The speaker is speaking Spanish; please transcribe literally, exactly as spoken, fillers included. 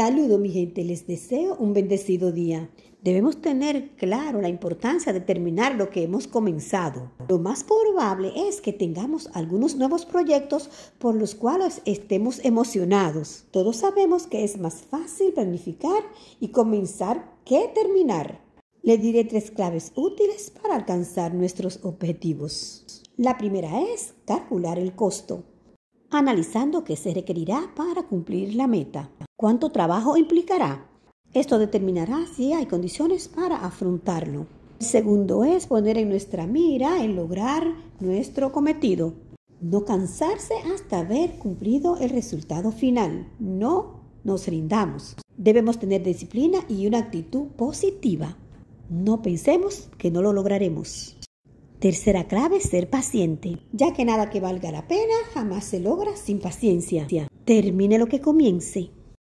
Saludos mi gente, les deseo un bendecido día. Debemos tener claro la importancia de terminar lo que hemos comenzado. Lo más probable es que tengamos algunos nuevos proyectos por los cuales estemos emocionados. Todos sabemos que es más fácil planificar y comenzar que terminar. Le diré tres claves útiles para alcanzar nuestros objetivos. La primera es calcular el costo, analizando qué se requerirá para cumplir la meta. ¿Cuánto trabajo implicará? Esto determinará si hay condiciones para afrontarlo. El segundo es poner en nuestra mira el lograr nuestro cometido. No cansarse hasta haber cumplido el resultado final. No nos rindamos. Debemos tener disciplina y una actitud positiva. No pensemos que no lo lograremos. Tercera clave, ser paciente, ya que nada que valga la pena jamás se logra sin paciencia. Termine lo que comience.